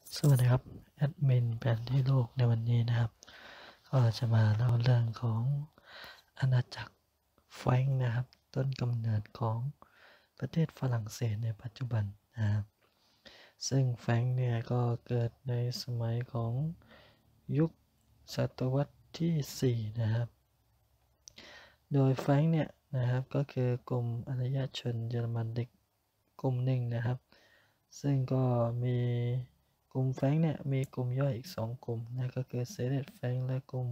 สวัสดีครับแอดมินแผนที่โลกในวันนี้นะครับก็จะมาเล่าเรื่องของอาณาจักรแฟรงก์นะครับต้นกำเนิดของประเทศฝรั่งเศสในปัจจุบันนะครับซึ่งแฟรงก์เนี่ยก็เกิดในสมัยของยุคศตวรรษที่ 4นะครับโดยแฟรงก์เนี่ยนะครับก็คือกลุ่มอารยชนเยอรมันเด็กกลุ่มหนึ่งนะครับซึ่งก็มีกลุ่มแฟรงก์เนี่ยมีกลุ่มย่อยอีก2กลุ่มนะก็คือเซเลตแฟรงก์และกลุ่ม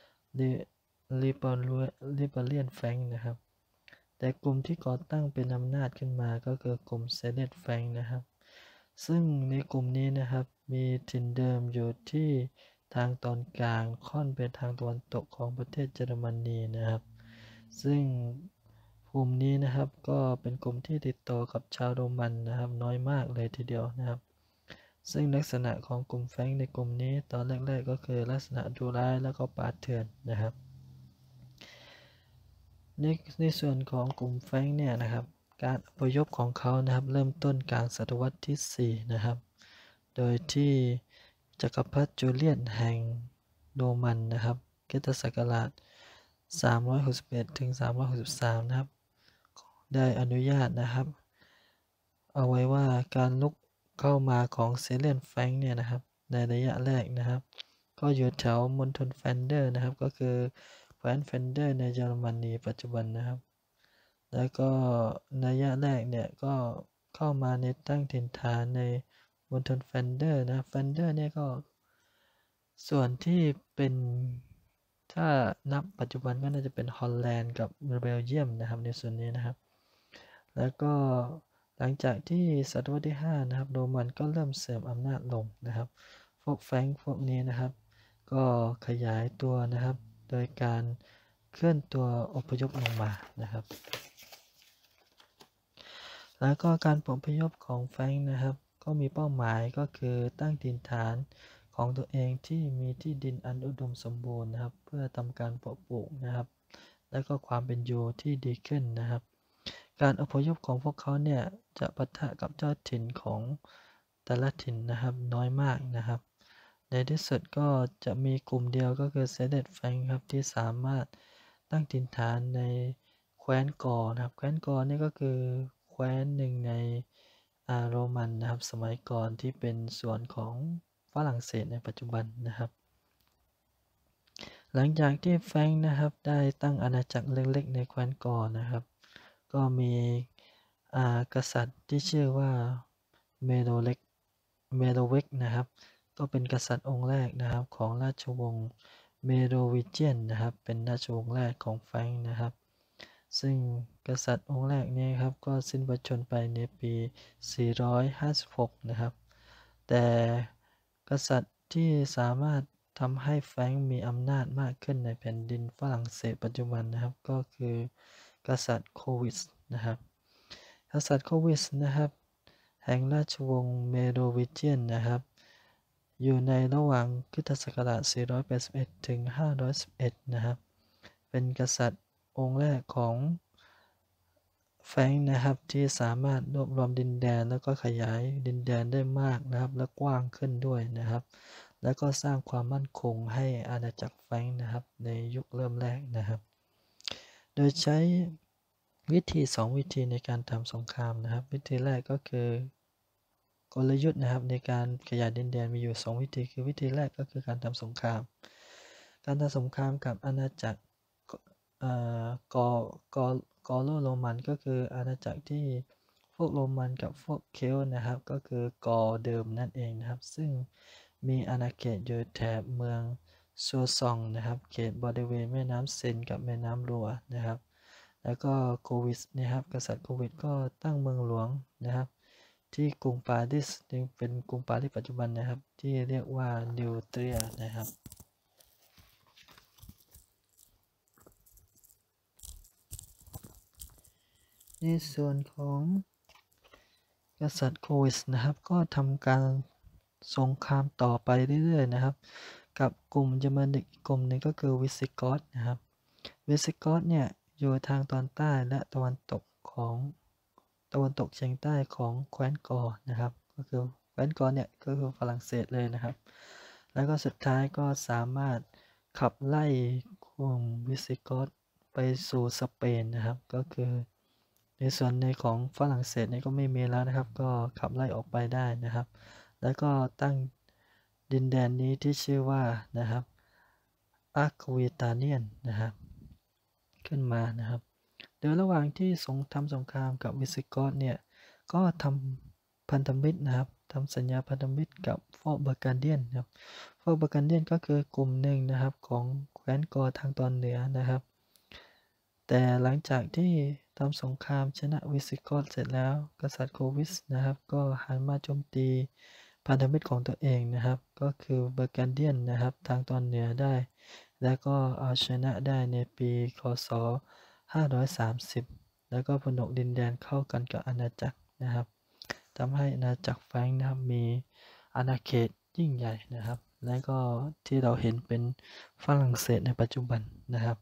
ลิเบเรียนแฟรงก์นะครับแต่กลุ่มที่ก่อตั้งเป็นอำนาจขึ้นมาก็คือกลุ่มเซเลตแฟรงก์นะครับซึ่งในกลุ่มนี้นะครับมีถิ่นเดิมอยู่ที่ทางตอนกลางค่อนไปทางตะวันตกของประเทศเยอรมนีนะครับซึ่งกลุ่มนี้นะครับก็เป็นกลุ่มที่ติดต่อกับชาวโรมันนะครับน้อยมากเลยทีเดียวนะครับซึ่งลักษณะของกลุ่มแฟรงก์ในกลุ่มนี้ตอนแรกๆก็คือลักษณะดุร้ายแล้วก็ป่าเถื่อนนะครับในส่วนของกลุ่มแฟรงก์เนี่ยนะครับการอพยพของเขานะครับเริ่มต้นกลางศตวรรษที่ 4นะครับโดยที่จักรพรรดิจูเลียนแห่งโรมันนะครับคริสตศักราช361ถึง363นะครับได้อนุญาตนะครับเอาไว้ว่าการลุกเข้ามาของเซเลนแฟรงก์เนี่ยนะครับในระยะแรกนะครับก็อยู่แถวมณฑลแฟนเดอร์นะครับก็คือแคว้นแฟนเดอร์ในเยอรมนีปัจจุบันนะครับแล้วก็ระยะแรกเนี่ยก็เข้ามาในตั้งถิ่นฐานในมณฑลแฟนเดอร์นะแฟนเดอร์เนี่ยก็ส่วนที่เป็นถ้านับปัจจุบันก็น่าจะเป็นฮอลแลนด์กับเบลเยียมนะครับในส่วนนี้นะครับแล้วก็หลังจากที่ศตวรรษที่ 5นะครับโรมันก็เริ่มเสื่อมอำนาจลงนะครับพวกแฟรงก์พวกนี้นะครับก็ขยายตัวนะครับโดยการเคลื่อนตัวอพยพลงมานะครับแล้วก็การอพยพของแฟรงก์นะครับก็มีเป้าหมายก็คือตั้งถิ่นฐานของตัวเองที่มีที่ดินอันอุดมสมบูรณ์นะครับเพื่อทำการเพาะปลูกนะครับและก็ความเป็นอยู่ที่ดีขึ้นนะครับการอพยพของพวกเขาเนี่ยจะปะทะกับเจ้าถิ่นของแต่ละถิ่นนะครับน้อยมากนะครับในที่สุดก็จะมีกลุ่มเดียวก็คือเซเดตแฟรงก์ครับที่สามารถตั้งถิ่นฐานในแคว้นกอร์นะครับแคว้นกอร์นี่ก็คือแคว้นหนึ่งในโรมันนะครับสมัยก่อนที่เป็นส่วนของฝรั่งเศสในปัจจุบันนะครับหลังจากที่แฟรงก์นะครับได้ตั้งอาณาจักรเล็กๆในแคว้นกอร์นะครับก็มีกษัตริย์ที่ชื่อว่าเมโดเล็กเมโดเวกนะครับก็เป็นกษัตริย์องค์แรกนะครับของราชวงศ์เมโดวิเจียนนะครับเป็นราชวงศ์แรกของแฟรงก์นะครับซึ่งกษัตริย์องค์แรกนี้ครับก็สิ้นพระชนม์ไปในปี 456 นะครับแต่กษัตริย์ที่สามารถทำให้แฟรงก์มีอำนาจมากขึ้นในแผ่นดินฝรั่งเศสปัจจุบันนะครับก็คือกษัตริย์โควิดนะครับกษัตริย์โควิดนะครับแห่งราชวงศ์เมโรวิเจียนนะครับอยู่ในระหว่างคริสตศักราช 481 ถึง 511 นะครับเป็นกษัตริย์องค์แรกของแฟรงก์นะครับที่สามารถรวบรวมดินแดนแล้วก็ขยายดินแดนได้มากนะครับและกว้างขึ้นด้วยนะครับแล้วก็สร้างความมั่นคงให้อาณาจักรแฟรงก์นะครับในยุคเริ่มแรกนะครับโดยใช้วิธี2วิธีในการทำสงครามนะครับวิธีแรกก็คือกลยุทธ์นะครับในการขยายดินแดนมีอยู่2วิธีคือวิธีแรกก็คือการทำสงครามกับอาณาจักรกอกอกอโรมันก็คืออาณาจักรที่พวกโรมันกับพวกเคลต์นะครับก็คือกอเดิมนั่นเองนะครับซึ่งมีอาณาเขตอยู่แถบเมืองซัวซองนะครับเขตบริเวณแม่น้ำเซนกับแม่น้ำรัวนะครับแล้วก็โควิดนะครับกษัตริย์โควิดก็ตั้งเมืองหลวงนะครับที่กรุงปารีสยังเป็นกรุงปารีสปัจจุบันนะครับที่เรียกว่านิวเตรียนะครับในส่วนของกษัตริย์โควิดนะครับก็ทำการสงครามต่อไปเรื่อยๆนะครับกับกลุ่มเยอรมันอีกกลุ่มหนึ่งก็คือวิสิกอธนะครับวิสิกอธเนี่ยอยู่ทางตอนใต้และตะวันตกเฉียงใต้ของแคว้นกอร์นะครับก็คือแคว้นกอเนี่ยก็คือฝรั่งเศสเลยนะครับแล้วก็สุดท้ายก็สามารถขับไล่กลุ่มวิสิกอธไปสู่สเปนนะครับก็คือในส่วนในของฝรั่งเศสเนี่ยก็ไม่มีแล้วนะครับก็ขับไล่ออกไปได้นะครับแล้วก็ตั้งดินแดนนี้ที่ชื่อว่านะครับอาร์ควิตาเนียนนะครับขึ้นมานะครับโดยระหว่างที่ทำสงครามกับวิสิกอธเนี่ยก็ทำพันธมิตรนะครับทำสัญญาพันธมิตรกับฟอร์เบอร์การเดียนครับฟอร์เบอร์การเดียนก็คือกลุ่มหนึ่งนะครับของแคว้นกอทางตอนเหนือนะครับแต่หลังจากที่ทำสงครามชนะวิสิกอธเสร็จแล้วกษัตริย์โควิสนะครับก็หันมาโจมตีพันธมิตรของตัวเองนะครับก็คือเบอร์การเดียนนะครับทางตอนเหนือได้และก็เอาชนะได้ในปีคศ530แล้วก็ผนวกดินแดนเข้ากันกับอาณาจักรนะครับทำให้อาณาจักรแฟรงก์นะครับมีอาณาเขตยิ่งใหญ่นะครับและก็ที่เราเห็นเป็นฝรั่งเศสในปัจจุบันนะครับ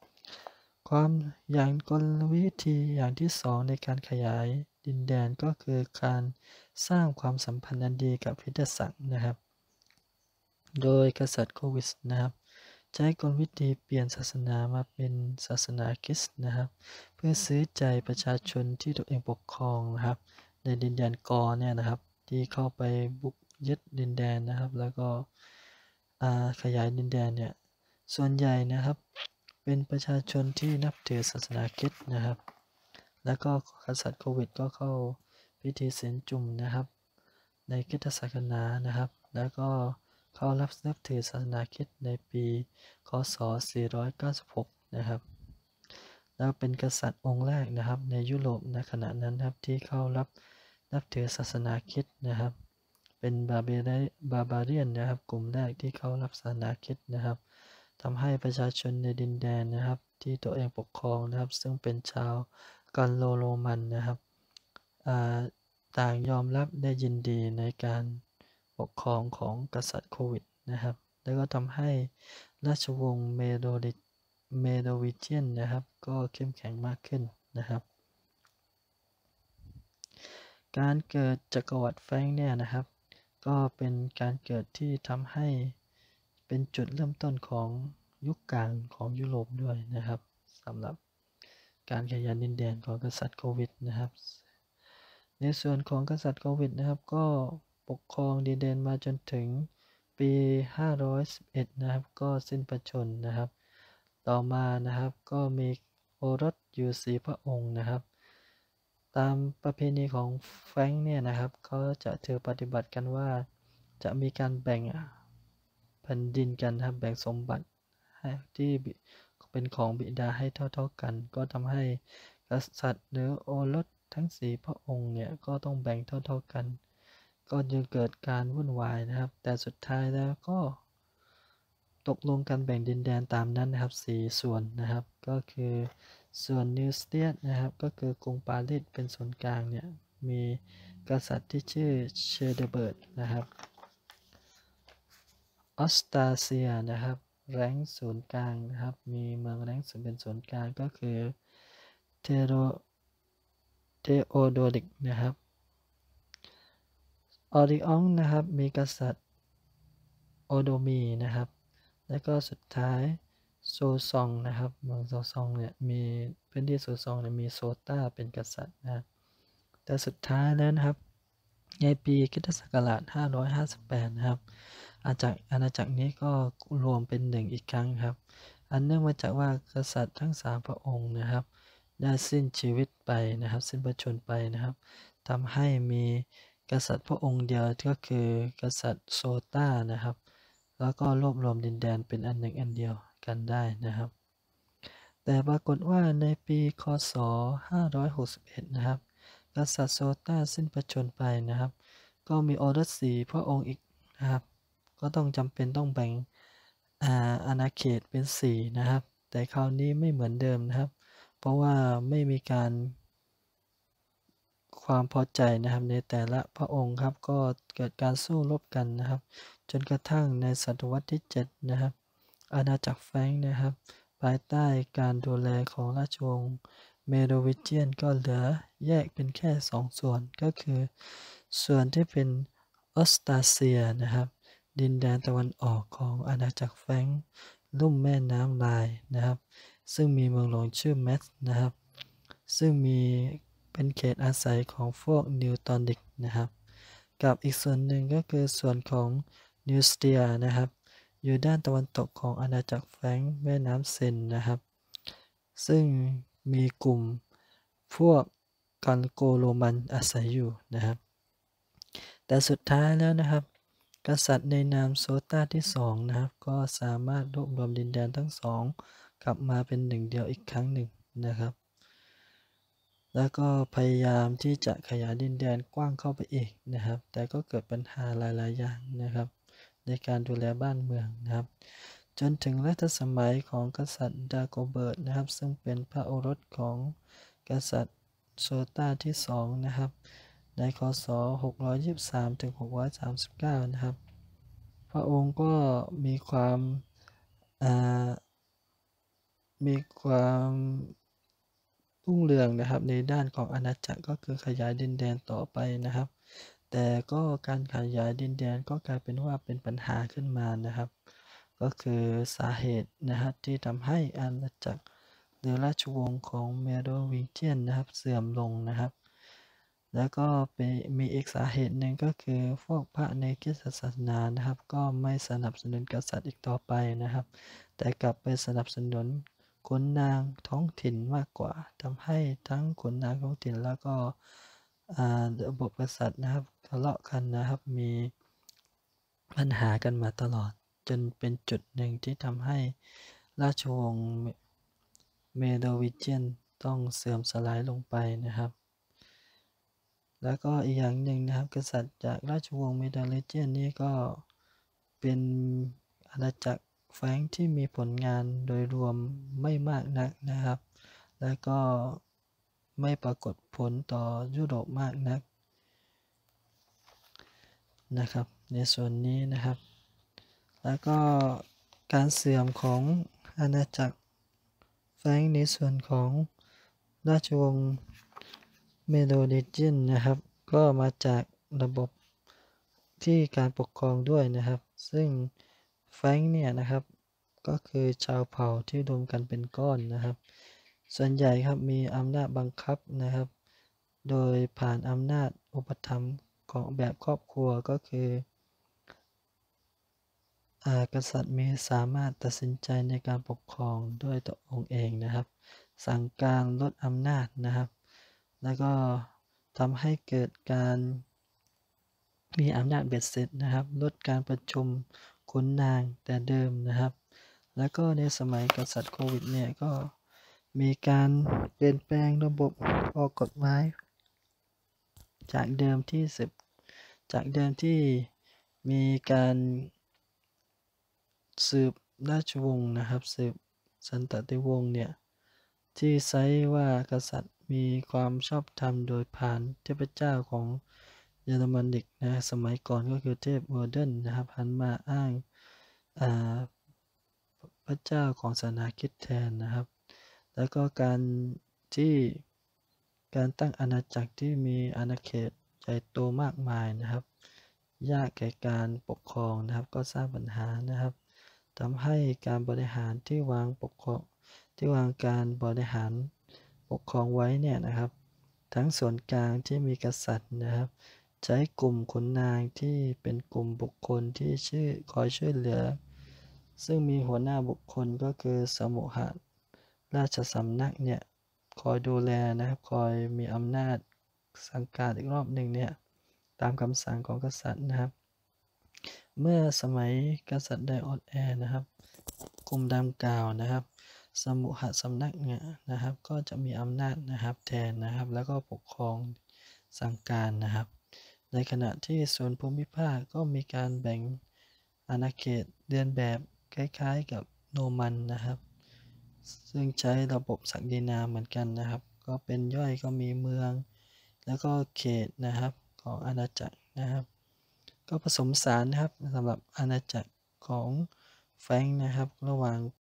อย่างกลวิธีอย่างที่สองในการขยายดินแดนก็คือการสร้างความสัมพันธ์อันดีกับคริสตศักดิ์นะครับโดยกษัตริย์โควิสนะครับใช้กลวิธีเปลี่ยนศาสนามาเป็นศาสนาคริสต์นะครับเพื่อซื้อใจประชาชนที่ตัวเองปกครองนะครับในดินแดนกอเนี่ยนะครับที่เข้าไปบุกยึดดินแดนนะครับแล้วก็ขยายดินแดนเนี่ยส่วนใหญ่นะครับเป็นประชาชนที่นับถือศาสนาคริสต์นะครับแล้วก็กษัตริย์โควิดก็เข้าพิธีเศียรจุ่มนะครับในคริสตศาสนานะครับแล้วก็เขานับถือศาสนาคริสต์ในปีคศ496นะครับแล้วเป็นกษัตริย์องค์แรกนะครับในยุโรปในขณะนั้นครับที่เข้านับถือศาสนาคริสต์นะครับเป็นบาบาเรียนนะครับกลุ่มแรกที่เข้ารับศาสนาคริสต์นะครับทำให้ประชาชนในดินแดนนะครับที่ตัวเองปกครองนะครับซึ่งเป็นชาวกันโรมันนะครับต่างยอมรับได้ยินดีในการปกครองของกษัตริย์โควิดนะครับแล้วก็ทำให้ราชวงศ์เมโดวิเจียนนะครับก็เข้มแข็งมากขึ้นนะครับการเกิดจักรวรรดิแฟรงก์เนี่ยนะครับก็เป็นการเกิดที่ทำให้เป็นจุดเริ่มต้นของยุคกลางของยุโรปด้วยนะครับสำหรับการขยายดินแดนของกษัตริย์โควิดนะครับในส่วนของกษัตริย์โควิดนะครับก็ปกครองดินแดนมาจนถึงปี511นะครับก็สิ้นพระชนม์นะครับต่อมานะครับก็มีโอรสอยู่4พระองค์นะครับตามประเพณีของแฟรงก์เนี่ยนะครับเขาจะถือปฏิบัติกันว่าจะมีการแบ่งแผ่นดินกันนะครับแบ่งสมบัติที่เป็นของบิดาให้เท่ากันก็ทำให้กษัตริย์หรือโอรสทั้ง4พระองค์เนี่ยก็ต้องแบ่งเท่ากันก็จะเกิดการวุ่นวายนะครับแต่สุดท้ายแล้วก็ตกลงกันแบ่งดินแดนตามนั้นนะครับ4ส่วนนะครับก็คือส่วนนิวสเตียสนะครับก็คือกรุงปารีสเป็นศูนย์กลางเนี่ยมีกษัตริย์ที่ชื่อเชเดเบิร์ตนะครับออสตาเซียนะครับแรงศูนย์กลางนะครับมีเมืองแรงศูนย์เป็นศูนย์กลางก็คือเทโอโดริกนะครับออริองนะครับมีกษัตริย์โอโดมีนะครับและก็สุดท้ายโซซองนะครับเมืองโซซองเนี่ยมีพื้นที่โซซองเนี่ยมีโซต้าเป็นกษัตริย์นะแต่สุดท้ายแล้วนะครับในปีคริสตศักราช558นะครับอาณาจักรนี้ก็รวมเป็นหนึ่งอีกครั้งครับอันเนื่องมาจากว่ากษัตริย์ทั้ง3พระองค์นะครับได้สิ้นชีวิตไปนะครับสิ้นพระชนม์ไปนะครับทำให้มีกษัตริย์พระองค์เดียวก็คือกษัตริย์โซต้านะครับแล้วก็รวบรวมดินแดนเป็นอันหนึ่งอันเดียวกันได้นะครับแต่ปรากฏว่าในปีคศ561นะครับกษัตริย์โซต้าสิ้นพระชนม์ไปนะครับก็มีโอรส4พระองค์อีกนะครับก็ต้องจำเป็นต้องแบ่งอาณาเขตเป็น4นะครับแต่คราวนี้ไม่เหมือนเดิมนะครับเพราะว่าไม่มีการความพอใจนะครับในแต่ละพระองค์ครับก็เกิดการสู้รบกันนะครับจนกระทั่งในศตวรรษที่7นะครับอาณาจักรแฟรงก์นะครับภายใต้การดูแลของราชวงศ์เมโรวิเจียนก็เหลือแยกเป็นแค่2ส่วนก็คือส่วนที่เป็นออสตาเซียนะครับดินแดนตะวันออกของอาณาจักรแฟรงก์ลุ่มแม่น้ำไลน์นะครับซึ่งมีเมืองหลวงชื่อแมทนะครับซึ่งเป็นเขตอาศัยของพวกนิวตอนิกนะครับกับอีกส่วนหนึ่งก็คือส่วนของนิวสเตียนะครับอยู่ด้านตะวันตกของอาณาจักรแฟรงก์แม่น้ำเซนนะครับซึ่งมีกลุ่มพวกกอนโกโรมันอาศัยอยู่นะครับแต่สุดท้ายแล้วนะครับกษัตริย์ในนามโซต้าที่2นะครับก็สามารถรวบรวมดินแดนทั้งสองกลับมาเป็นหนึ่งเดียวอีกครั้งหนึ่งนะครับแล้วก็พยายามที่จะขยายดินแดนกว้างเข้าไปอีกนะครับแต่ก็เกิดปัญหาหลายๆอย่างนะครับในการดูแลบ้านเมืองนะครับจนถึงรัชสมัยของกษัตริย์ดาโกเบิร์ตนะครับซึ่งเป็นพระโอรสของกษัตริย์โซต้าที่2นะครับในคศ623ถึง639นะครับพระองค์ก็มีความอ่ามีความรุ่งเรืองนะครับในด้านของอาณาจักรก็คือขยายดินแดนต่อไปนะครับแต่ก็การขยายดินแดนก็กลายเป็นว่าเป็นปัญหาขึ้นมานะครับก็คือสาเหตุนะครับที่ทำให้อาณาจักรหรือราชวงศ์ของเมโรวิงเจียนนะครับเสื่อมลงนะครับแล้วก็มีอีกสาเหตุหนึ่งก็คือพวกพระในคริสตศาสนานะครับก็ไม่สนับสนุนกษัตริย์อีกต่อไปนะครับแต่กลับไปสนับสนุนขุนนางท้องถิ่นมากกว่าทำให้ทั้งขุนนางท้องถิ่นแล้วก็ระบบกษัตริย์นะครับทะเลาะกันนะครับมีปัญหากันมาตลอดจนเป็นจุดหนึ่งที่ทำให้ราชวงศ์เมโดวิเจียนต้องเสื่อมสลายลงไปนะครับแล้วก็อีกอย่างหนึ่งนะครับกษัตริย์จากราชวงศ์เมโดวิเจียนนี้ก็เป็นอาณาจักรแฟรงก์ที่มีผลงานโดยรวมไม่มากนักนะครับและก็ไม่ปรากฏผลต่อยุโรปมากนักนะครับในส่วนนี้นะครับแล้วก็การเสื่อมของอาณาจักรแฟรงก์ในส่วนของราชวงศ์เมโดวิเจียนนะครับก็มาจากระบบที่การปกครองด้วยนะครับซึ่งแฟรงก์เนี่ยนะครับก็คือชาวเผ่าที่รวมกันเป็นก้อนนะครับส่วนใหญ่ครับมีอำนาจบังคับนะครับโดยผ่านอำนาจอุปถัมภ์ของแบบครอบครัวก็คือกษัตริย์สามารถตัดสินใจในการปกครองด้วยตัวองค์เองนะครับสั่งการลดอำนาจนะครับแล้วก็ทำให้เกิดการมีอำนาจเบ็ดเสร็จนะครับลดการประชุมขุนนางแต่เดิมนะครับแล้วก็ในสมัยกษัตริย์โควิดเนี่ยก็มีการเปลี่ยนแปลงระบบออกกฎหมายจากเดิมที่มีการสืบราชวงศ์นะครับสืบสันตติวงศ์เนี่ยที่ใช้ว่ากษัตริย์มีความชอบธรรมโดยผ่านเทพเจ้าของเยอรมนิกนะสมัยก่อนก็คือเทพเวอร์เดนนะครับหันมาอ้างพระเจ้าของศาสนาคริสต์แทนนะครับแล้วก็ที่การตั้งอาณาจักรที่มีอาณาเขตใหญ่โตมากมายนะครับยากแก่การปกครองนะครับก็สร้างปัญหานะครับทำให้การบริหารที่วางการบริหารปกครองไว้เนี่ยนะครับทั้งส่วนกลางที่มีกษัตริย์นะครับใช้กลุ่มขุนนางที่เป็นกลุ่มบุคคลที่คอยช่วยเหลือซึ่งมีหัวหน้าบุคคลก็คือสมุหราชสำนักเนี่ยคอยดูแลนะครับคอยมีอำนาจสั่งการอีกรอบหนึ่งเนี่ยตามคำสั่งของกษัตริย์นะครับเมื่อสมัยกษัตริย์ไดอ่อนแอนะครับกลุ่มดังกล่าวนะครับสมุหสำนักเนี่ยนะครับก็จะมีอำนาจนะครับแทนนะครับแล้วก็ปกครองสั่งการนะครับในขณะที่ส่วนภูมิภาคก็มีการแบ่งอาณาเขตเรียนแบบคล้ายๆกับโนมันนะครับซึ่งใช้ระบบศักดินาเหมือนกันนะครับก็เป็นย่อยก็มีเมืองแล้วก็เขตนะครับของอาณาจักรนะครับก็ผสมผสานนะครับสำหรับอาณาจักรของแฟรงก์นะครับระหว่าง